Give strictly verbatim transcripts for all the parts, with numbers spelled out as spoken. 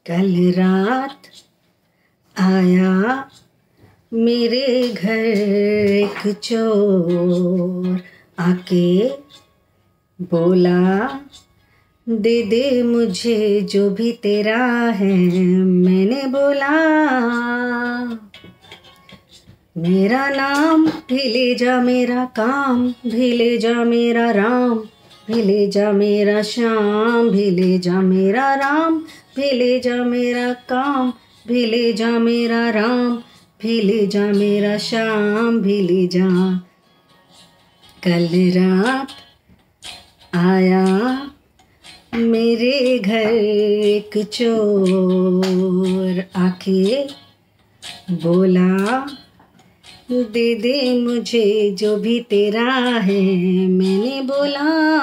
कल रात आया मेरे घर एक चोर, आके बोला दे दे मुझे जो भी तेरा है। मैंने बोला मेरा नाम भी ले जा, मेरा काम भी ले जा, मेरा राम भी ले जा, मेरा श्याम भी ले जा, मेरा राम भी ले जा, मेरा काम भी ले जा, मेरा राम भी ले जा, मेरा श्याम भी ले जा। कल रात आया मेरे घर एक चोर, आके बोला दे दे मुझे जो भी तेरा है। मैंने बोला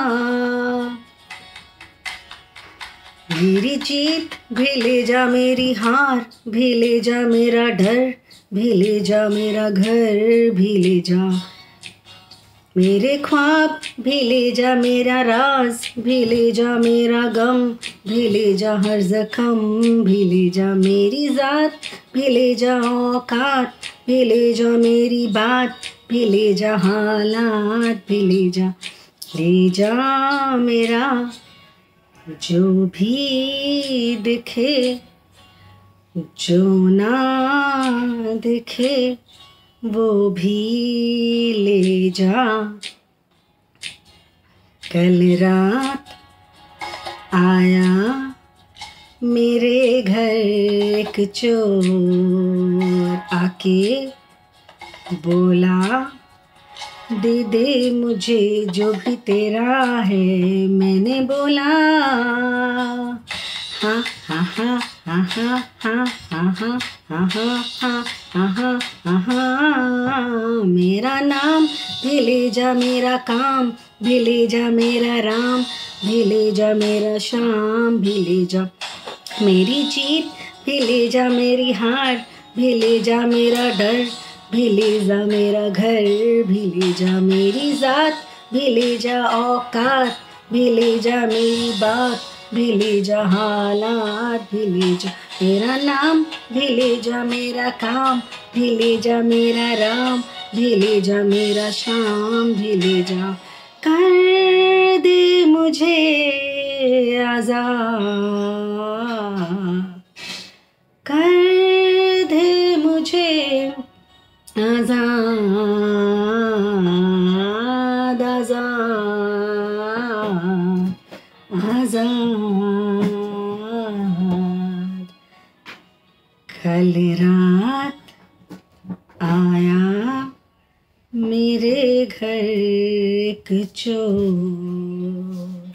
मेरी जीत भी ले जा, मेरी हार भी ले जा, मेरा डर भी ले जा, मेरा घर भी ले जा, मेरे ख्वाब भी ले जा, मेरा राज भी ले जा, मेरा गम भी ले जा, हर जख्म भी ले जा, मेरी ज़ात भी ले जा, औकात भी ले जा, मेरी बात भी ले जा, हालात भी ले जा, ले जा मेरा जो भी दिखे, जो ना दिखे वो भी ले जा। कल रात आया मेरे घर एक चोर, आके बोला दे दे मुझे जो भी तेरा है। मैंने बोला हा हा हा हा हा हा हा हा हा हा हा हा हा। मेरा नाम भी ले जा, मेरा काम भी ले जा, मेरा राम भी ले जा, मेरा श्याम भी ले जा, मेरी जीत भी ले जा, मेरी हार भी ले जा, मेरा डर भी ले जा, मेरा घर भी ले जा, मेरी ज़ात भी ले जा, औकात भी ले जा, मेरी बात भी ले जा, हालात भी ले जा, मेरा नाम भी ले जा, मेरा काम भी ले जा, मेरा राम भी ले जा, मेरा श्याम भी ले जा। कर दे मुझे आज़ाद, कर दे मुझे आज़ाद, आज़ाद, आज़ाद। कल रात आया मेरे घर एक चोर।